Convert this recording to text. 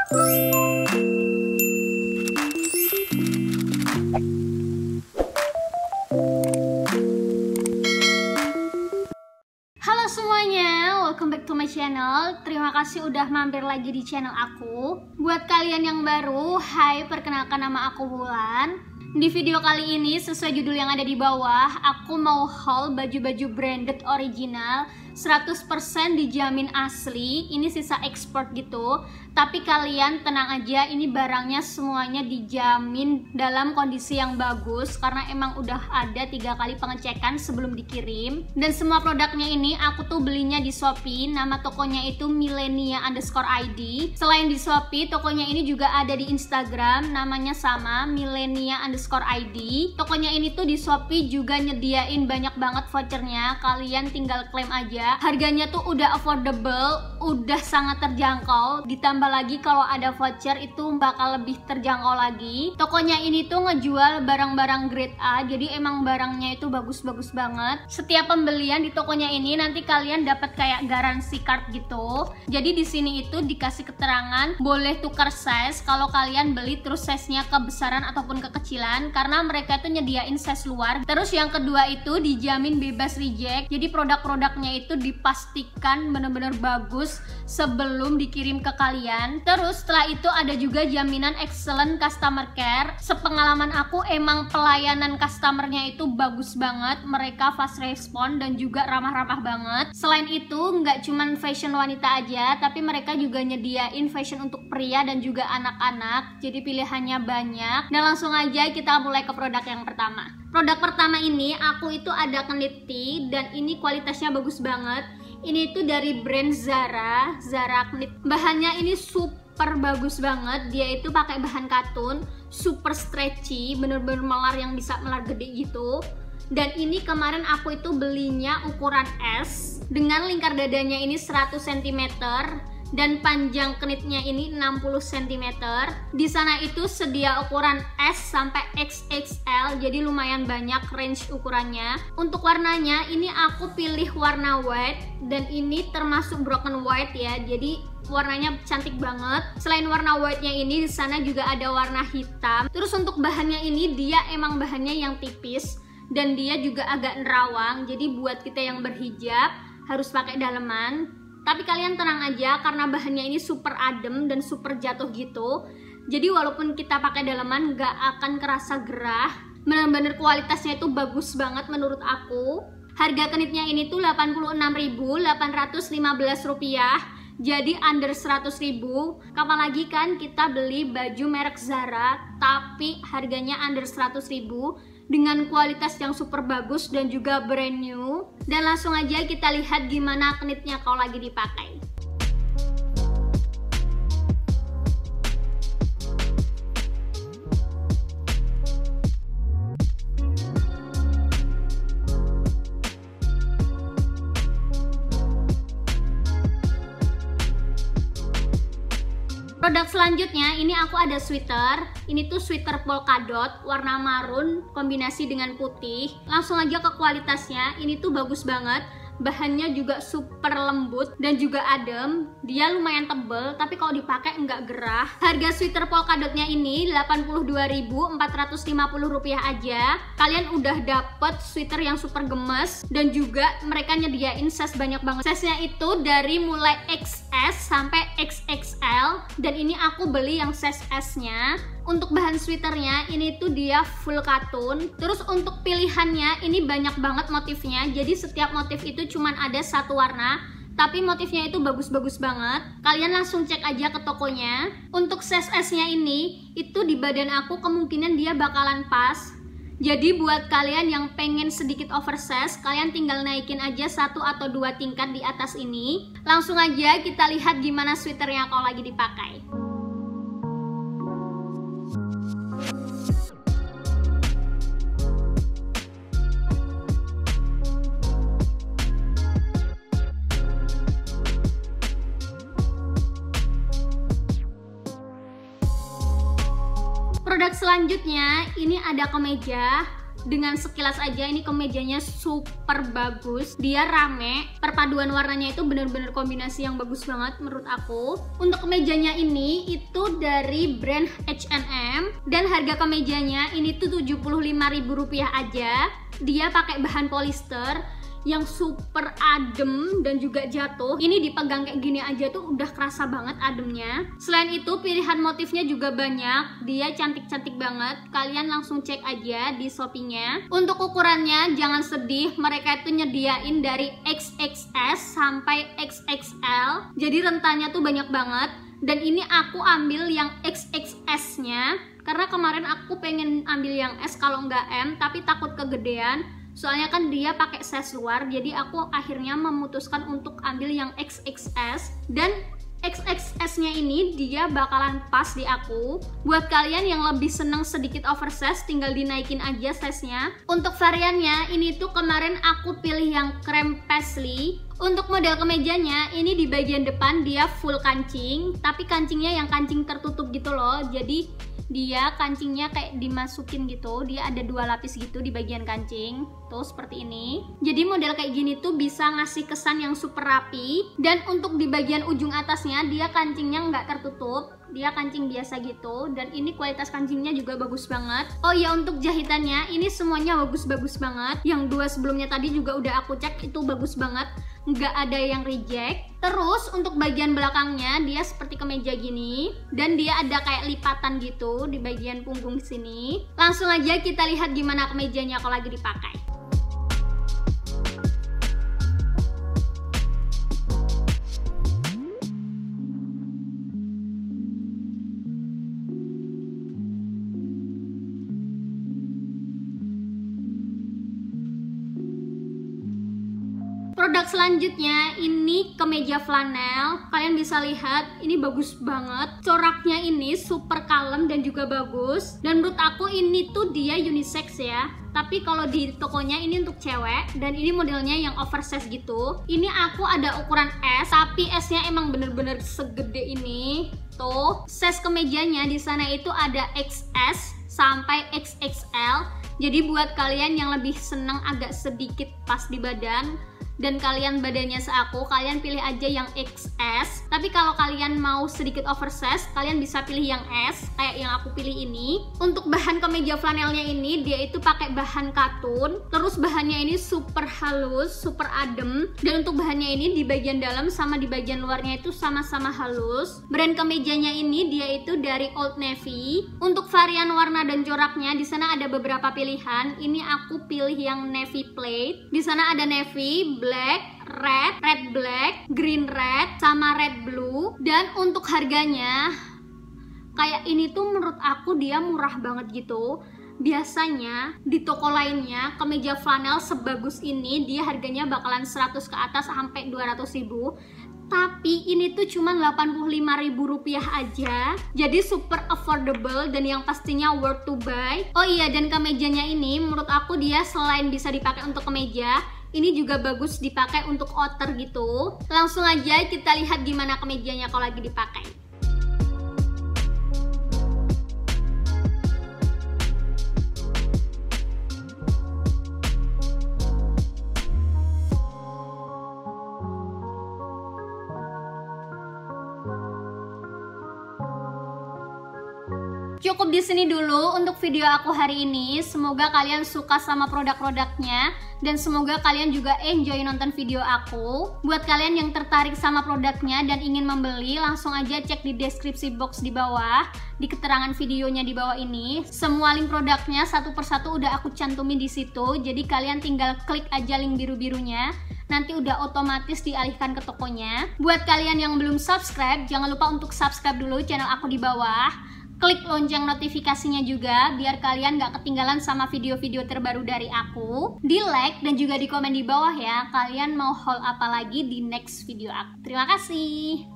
Halo semuanya, welcome back to my channel. Terima kasih udah mampir lagi di channel aku. Buat kalian yang baru, hai, perkenalkan nama aku Wulan. Di video kali ini, sesuai judul yang ada di bawah, aku mau haul baju-baju branded original 100% dijamin asli. Ini sisa ekspor gitu. Tapi kalian tenang aja, ini barangnya semuanya dijamin dalam kondisi yang bagus, karena emang udah ada 3 kali pengecekan sebelum dikirim. Dan semua produknya ini aku tuh belinya di Shopee. Nama tokonya itu Millenia_ID. Selain di Shopee, tokonya ini juga ada di Instagram, namanya sama, Millenia_ID. Tokonya ini tuh di Shopee juga nyediain banyak banget vouchernya. Kalian tinggal klaim aja. Harganya tuh udah affordable, udah sangat terjangkau. Ditambah lagi kalau ada voucher itu bakal lebih terjangkau lagi. Tokonya ini tuh ngejual barang-barang grade A, jadi emang barangnya itu bagus-bagus banget. Setiap pembelian di tokonya ini nanti kalian dapat kayak garansi card gitu. Jadi di sini itu dikasih keterangan boleh tukar size kalau kalian beli terus size-nya kebesaran ataupun kekecilan, karena mereka tuh nyediain size luar. Terus yang kedua itu dijamin bebas reject. Jadi produk-produknya itu dipastikan bener-bener bagus sebelum dikirim ke kalian. Terus setelah itu ada juga jaminan excellent customer care. Sepengalaman aku emang pelayanan customernya itu bagus banget. Mereka fast respon dan juga ramah-ramah banget. Selain itu nggak cuman fashion wanita aja, tapi mereka juga nyediain fashion untuk pria dan juga anak-anak. Jadi pilihannya banyak. Dan langsung aja kita mulai ke produk yang pertama. Produk pertama ini aku itu ada knit tee dan ini kualitasnya bagus banget. Ini tuh dari brand Zara Knit. Bahannya ini super bagus banget. Dia itu pakai bahan katun, super stretchy, bener-bener melar yang bisa melar gede gitu. Dan ini kemarin aku itu belinya ukuran S dengan lingkar dadanya ini 100 cm. Dan panjang knitnya ini 60 cm. Di sana itu sedia ukuran S sampai XXL, jadi lumayan banyak range ukurannya. Untuk warnanya ini aku pilih warna white, dan ini termasuk broken white ya. Jadi warnanya cantik banget. Selain warna white-nya ini, di sana juga ada warna hitam. Terus untuk bahannya ini dia emang bahannya yang tipis dan dia juga agak nerawang. Jadi buat kita yang berhijab harus pakai daleman. Tapi kalian tenang aja karena bahannya ini super adem dan super jatuh gitu. Jadi walaupun kita pakai daleman nggak akan kerasa gerah. Bener-bener kualitasnya itu bagus banget menurut aku. Harga knitnya ini tuh Rp86.815. Jadi under 100.000. Kapan lagi kan kita beli baju merek Zara tapi harganya under 100.000 dengan kualitas yang super bagus dan juga brand new. Dan langsung aja kita lihat gimana knitnya kalau lagi dipakai. Produk selanjutnya ini aku ada sweater. Ini tuh sweater polka dot warna marun kombinasi dengan putih. Langsung aja ke kualitasnya. Ini tuh bagus banget. Bahannya juga super lembut dan juga adem. Dia lumayan tebel, tapi kalau dipakai nggak gerah. Harga sweater polka dotnya ini Rp82.450 aja. Kalian udah dapet sweater yang super gemes dan juga mereka nyediain size banyak banget. Size-nya itu dari mulai XS sampai XXL, dan ini aku beli yang size S-nya. Untuk bahan sweaternya ini tuh dia full katun. Terus untuk pilihannya ini banyak banget motifnya. Jadi setiap motif itu cuman ada satu warna, tapi motifnya itu bagus-bagus banget. Kalian langsung cek aja ke tokonya. Untuk size S-nya ini itu di badan aku kemungkinan dia bakalan pas. Jadi buat kalian yang pengen sedikit oversize, kalian tinggal naikin aja 1 atau 2 tingkat di atas ini. Langsung aja kita lihat gimana sweaternya kalau lagi dipakai. Produk selanjutnya ini ada kemeja. Dengan sekilas aja ini kemejanya super bagus. Dia rame, perpaduan warnanya itu bener-bener kombinasi yang bagus banget menurut aku. Untuk kemejanya ini itu dari brand H&M dan harga kemejanya ini tuh Rp75.000 aja. Dia pakai bahan polyester yang super adem dan juga jatuh. Ini dipegang kayak gini aja tuh udah kerasa banget ademnya. Selain itu pilihan motifnya juga banyak. Dia cantik-cantik banget. Kalian langsung cek aja di Shopee-nya. Untuk ukurannya jangan sedih, mereka itu nyediain dari XXS sampai XXL. Jadi rentannya tuh banyak banget. Dan ini aku ambil yang XXS-nya karena kemarin aku pengen ambil yang S kalau nggak M, tapi takut kegedean. Soalnya kan dia pakai size luar, jadi aku akhirnya memutuskan untuk ambil yang XXS. Dan XXS-nya ini dia bakalan pas di aku. Buat kalian yang lebih seneng sedikit oversize, tinggal dinaikin aja size-nya. Untuk variannya, ini tuh kemarin aku pilih yang krem paisley. Untuk model kemejanya, ini di bagian depan dia full kancing, tapi kancingnya yang kancing tertutup gitu loh. Jadi dia kancingnya kayak dimasukin gitu, dia ada 2 lapis gitu di bagian kancing tuh seperti ini. Jadi model kayak gini tuh bisa ngasih kesan yang super rapi. Dan untuk di bagian ujung atasnya dia kancingnya nggak tertutup, dia kancing biasa gitu. Dan ini kualitas kancingnya juga bagus banget. Oh ya, untuk jahitannya ini semuanya bagus-bagus banget. Yang 2 sebelumnya tadi juga udah aku cek, itu bagus banget, nggak ada yang reject. Terus untuk bagian belakangnya dia seperti kemeja gini, dan dia ada kayak lipatan gitu di bagian punggung sini. Langsung aja kita lihat gimana kemejanya kalau lagi dipakai. Produk selanjutnya ini kemeja flanel. Kalian bisa lihat ini bagus banget. Coraknya ini super kalem dan juga bagus. Dan menurut aku ini tuh dia unisex ya. Tapi kalau di tokonya ini untuk cewek, dan ini modelnya yang oversize gitu. Ini aku ada ukuran S, tapi S-nya emang bener-bener segede ini. Tuh, size kemejanya di sana itu ada XS sampai XXL. Jadi buat kalian yang lebih seneng agak sedikit pas di badan dan kalian badannya seaku, kalian pilih aja yang XS. Tapi kalau kalian mau sedikit oversize, kalian bisa pilih yang S kayak yang aku pilih ini. Untuk bahan kemeja flanelnya ini dia itu pakai bahan katun. Terus bahannya ini super halus, super adem. Dan untuk bahannya ini di bagian dalam sama di bagian luarnya itu sama-sama halus. Brand kemejanya ini dia itu dari Old Navy. Untuk varian warna dan coraknya di sana ada beberapa pilihan. Ini aku pilih yang navy plate. Di sana ada navy, black, red black, green red, sama red blue. Dan untuk harganya kayak ini tuh menurut aku dia murah banget gitu. Biasanya di toko lainnya kemeja flanel sebagus ini dia harganya bakalan 100 ke atas sampai 200.000. Tapi ini tuh cuma Rp85.000 aja. Jadi super affordable dan yang pastinya worth to buy. Oh iya, dan kemejanya ini menurut aku dia selain bisa dipakai untuk kemeja, ini juga bagus dipakai untuk outer gitu. Langsung aja kita lihat gimana kemejanya kalau lagi dipakai. Cukup di sini dulu untuk video aku hari ini. Semoga kalian suka sama produk-produknya dan semoga kalian juga enjoy nonton video aku. Buat kalian yang tertarik sama produknya dan ingin membeli, langsung aja cek di deskripsi box di bawah, di keterangan videonya di bawah ini. Semua link produknya satu persatu udah aku cantumin di situ. Jadi kalian tinggal klik aja link biru-birunya. Nanti udah otomatis dialihkan ke tokonya. Buat kalian yang belum subscribe, jangan lupa untuk subscribe dulu channel aku di bawah. Klik lonceng notifikasinya juga biar kalian gak ketinggalan sama video-video terbaru dari aku. Di like dan juga di komen di bawah ya, kalian mau haul apa lagi di next video aku. Terima kasih.